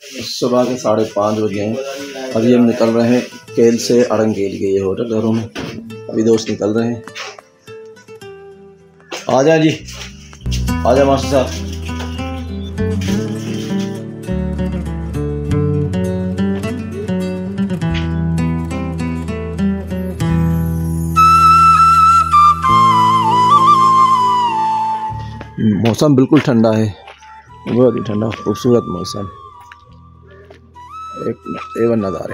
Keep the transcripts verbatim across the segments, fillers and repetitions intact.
सुबह के साढ़े पाँच बजे हैं। अभी हम निकल रहे हैं केल से अड़ंगेल के ये होटल घरों में। अभी दोस्त निकल रहे हैं। आ जाए जी, आ जाए मास्टर साहब। मौसम बिल्कुल ठंडा है, बहुत ही ठंडा खूबसूरत मौसम, एक एवन नज़ारे।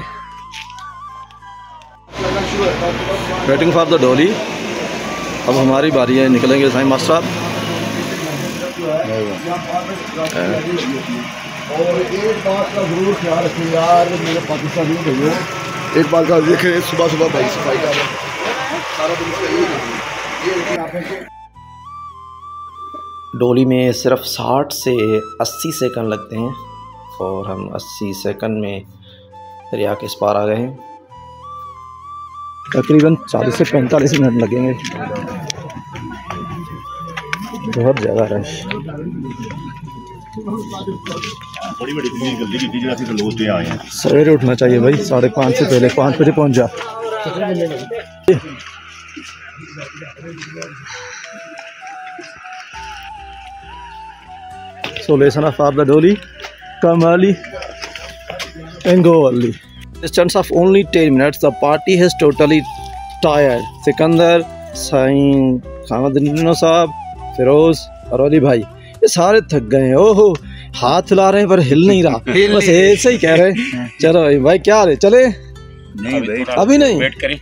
वेटिंग फॉर द डोली। अब हमारी बारी है, निकलेंगे साईं मास्टर साहब। और एक बात का जरूर ख्याल रखें यार मेरे पाकिस्तानी भैया, एक बात का देखें, सुबह सुबह भाई सफाई कर सारा दिन। डोली में सिर्फ साठ से अस्सी सेकंड लगते हैं और हम अस्सी सेकंड में दरिया के इस पार आ गए हैं। तकरीबन चालीस से पैंतालीस मिनट लगेंगे। बहुत ज़्यादा रश। सवेरे उठना चाहिए भाई, साढ़े पाँच से पहले, पाँच बजे पहुंच जा। So lesson of the Dolly, come early and go early. Distance of only ten minutes, the party has totally tired. Sikandar, Sai खामदीनो साहब, फिरोज और अली भाई ये सारे थक गए हैं। ओहो, हाथ हिला रहे हैं पर हिल नहीं रहा, बस ऐसे ही कह रहे हैं। चलो भाई क्या रहे, चले? नहीं भाई अभी नहीं, वेट करें।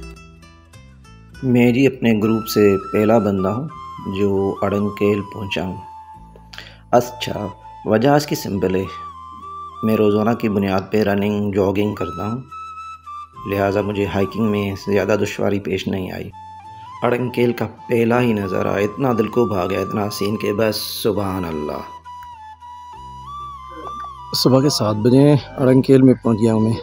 मैं जी अपने ग्रुप से पहला बंदा हूँ जो अड़ंगेल पहुँचा हूँ। अच्छा, वजह इसकी सिंपल है, मैं रोज़ाना की बुनियाद पे रनिंग जॉगिंग करता हूँ, लिहाजा मुझे हाइकिंग में ज़्यादा दुश्वारी पेश नहीं आई। अड़ंगेल का पहला ही नज़ारा इतना दिल को भा गया, इतना हसीन के बस सुभान अल्लाह। सुबह के सात बजे अड़ंगेल में पहुँच गया हूँ मैं।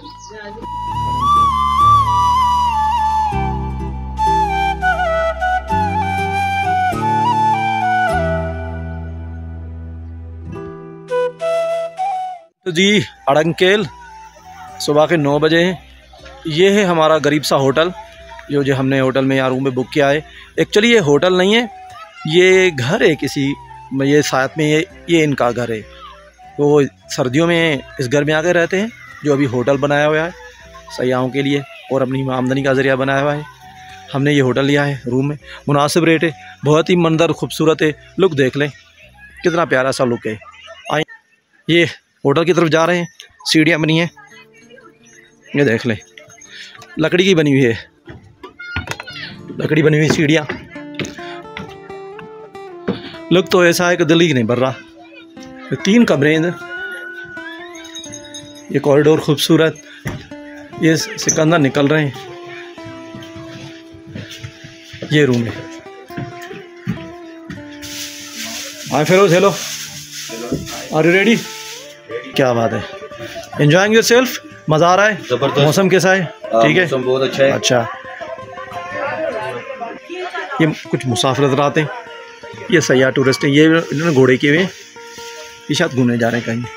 तो जी अड़ंगेल सुबह के नौ बजे हैं। ये है हमारा गरीब सा होटल, जो जो हमने होटल में यहाँ रूम में बुक किया है। एक्चुअली ये होटल नहीं है, ये घर है किसी, ये साथ में ये ये इनका घर है। तो वो सर्दियों में इस घर में आकर रहते हैं, जो अभी होटल बनाया हुआ है सयाहों के लिए और अपनी आमदनी का ज़रिया बनाया हुआ है। हमने ये होटल लिया है, रूम में मुनासिब रेट है, बहुत ही मंजर खूबसूरत है। लुक देख लें, कितना प्यारा सा लुक है। आए ये होटल की तरफ जा रहे हैं, सीढ़ियाँ बनी हैं, ये देख लें, लकड़ी की बनी हुई है, लकड़ी बनी हुई सीढ़ियाँ। लुक तो ऐसा है कि दिल ही नहीं भर रहा। ये तीन कमरे हैं, ये कॉरिडोर खूबसूरत, ये सिकंदर निकल रहे हैं, ये रूम है। Hi Firoz, hello, are you ready? क्या बात है, एंजॉयिंग योरसेल्फ, मज़ा आ रहा है? ज़बरदस्त। मौसम कैसा है? ठीक है, मौसम बहुत अच्छा है। अच्छा, ये कुछ मुसाफिर नजर आते हैं, ये सयाह टूरिस्ट हैं, ये इन्होंने घोड़े किए हुए हैं, ये शायद घूमने जा रहे हैं कहीं।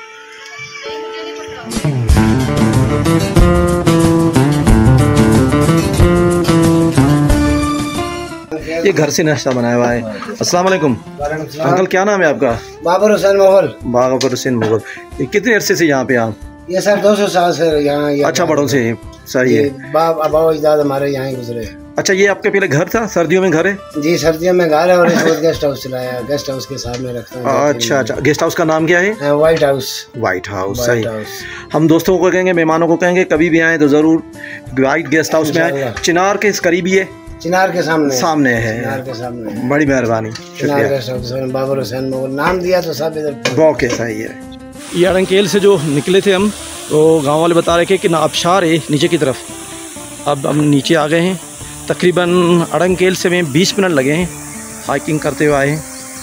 ये घर से नाश्ता बनाया हुआ है। अस्सलाम वालेकुम अंकल, क्या नाम है आपका? बाबर हुसैन मुगल। बाबर हुसैन मुगल। ये कितने अरसे से यहाँ पे आप? ये सर दो सौ साल से यहाँ। अच्छा, बड़ों से, सही है। बाप अबाव अजदाद हमारे यहाँ गुजरे। अच्छा, ये आपके पहले घर था? सर्दियों में घर है? जी, सर्दियों में घर है और इस वक्त गेस्ट हाउस चलाया, गेस्ट हाउस के साथ में रखते हैं। अच्छा अच्छा, गेस्ट हाउस का नाम क्या है? White house. व्हाइट हाउस, सही। हम दोस्तों को कहेंगे, मेहमानों को कहेंगे, कभी भी आए तो ज़रूर व्हाइट गेस्ट हाउस में आए। चिनार के करीबी है, चिनार के सामने सामने है, चिनार के सामने। बड़ी मेहरबानी, शुक्रिया। बाबर हुसैन मुगल नाम दिया तो सब इधर ओके, सही है। ये अड़ंगेल से जो निकले थे हम, तो गांव वाले बता रहे थे कि ना आबशार है नीचे की तरफ। अब हम नीचे आ गए हैं, तकरीबन अड़ंगेल से में बीस मिनट लगे हैं हाइकिंग करते हुए आए हैं।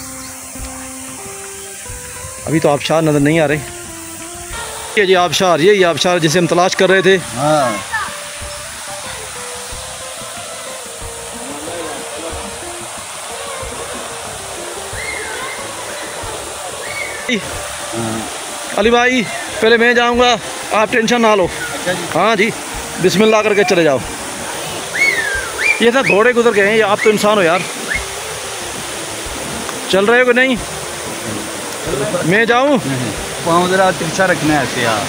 अभी तो आबशार नज़र नहीं आ रहे। ये जी आबशार, ये आबशार जिसे हम तलाश कर रहे थे। हाँ। अली भाई पहले मैं जाऊंगा, आप टेंशन ना लो। अच्छा जी। हाँ जी, बिस्मिल्लाह करके चले जाओ। ये था घोड़े गुजर गए हैं, आप तो इंसान हो यार। चल रहे हो कि नहीं? मैं जाऊं? पाँव जरा तिरछा रखना है ऐसे यार।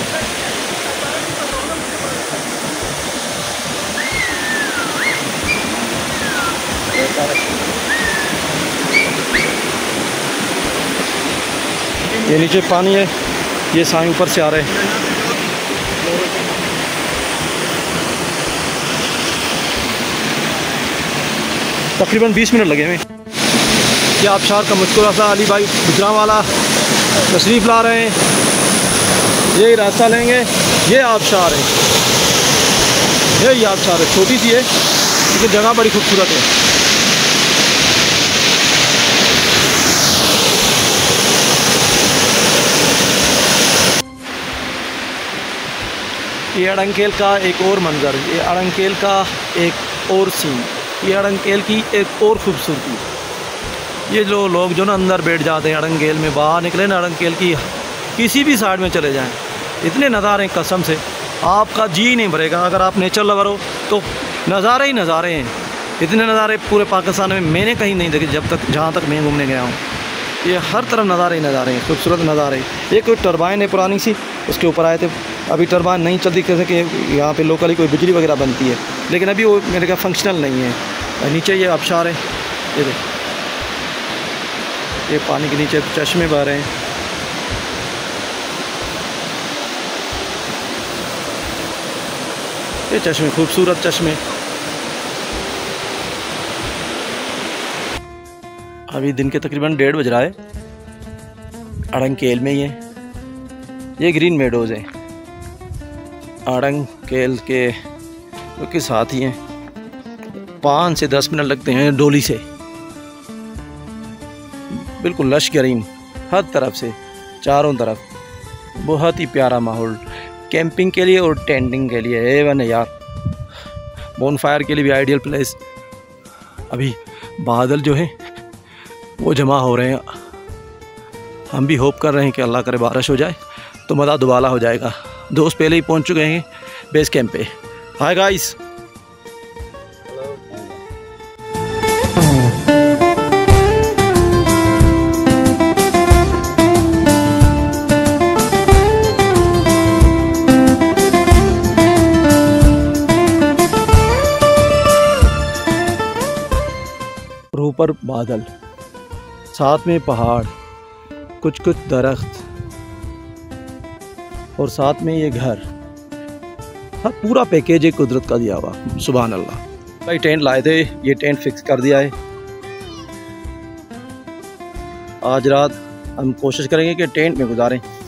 ये नीचे पानी है, ये साए ऊपर से आ रहे हैं। तकरीबन बीस मिनट लगे हमें। ये आबशार का मुस्कुरा सा अली भाई गुजरांवाला तशरीफ़ ला रहे हैं। यही रास्ता लेंगे, ये आबशार है, यही आबशार है। छोटी सी है लेकिन जगह बड़ी खूबसूरत है। ये अड़ंकेल का एक और मंज़र, ये अड़ंकेल का एक और सीन, ये अड़ंकेल की एक और खूबसूरती। ये जो लोग जो ना अंदर बैठ जाते हैं अड़ंकेल में, बाहर निकले ना अड़ंकेल की किसी भी साइड में चले जाएं, इतने नज़ारे हैं कसम से आपका जी नहीं भरेगा। अगर आप नेचर लवर हो तो नज़ारे ही नज़ारे हैं। इतने नज़ारे पूरे पाकिस्तान में मैंने कहीं नहीं देखे जब तक, जहाँ तक मैं घूमने गया हूँ। ये हर तरफ नज़ारे ही नज़ारे हैं, खूबसूरत नज़ारे। एक टरबाइन है पुरानी सी, उसके ऊपर आए थे। अभी टरबाइन नहीं चलती, कैसे कि यहाँ पे लोकली कोई बिजली वगैरह बनती है, लेकिन अभी वो मेरे ख्याल फंक्शनल नहीं है। नीचे ये आबशार है, ये देख, ये पानी के नीचे चश्मे बह रहे हैं। ये चश्मे, खूबसूरत चश्मे। अभी दिन के तकरीबन डेढ़ बज रहा है। अड़ंकेल में ही है, ये ग्रीन मेडोज़ है अड़ंकेल के के साथ ही हैं। पाँच से दस मिनट लगते हैं डोली से। बिल्कुल लश ग्रीन हर तरफ से, चारों तरफ। बहुत ही प्यारा माहौल कैंपिंग के लिए और टेंटिंग के लिए है वन यार। बोनफायर के लिए भी आइडियल प्लेस। अभी बादल जो है वो जमा हो रहे हैं। हम भी होप कर रहे हैं कि अल्लाह करे बारिश हो जाए तो मज़ा दुबाला हो जाएगा। दोस्त पहले ही पहुंच चुके हैं बेस कैंप पे। हाय गाइस, ऊपर बादल, साथ में पहाड़, कुछ कुछ दरख्त और साथ में ये घर। हाँ, पूरा पैकेज है कुदरत का दिया हुआ। सुभान अल्लाह। भाई टेंट लाए थे, ये टेंट फिक्स कर दिया है। आज रात हम कोशिश करेंगे कि टेंट में गुजारें।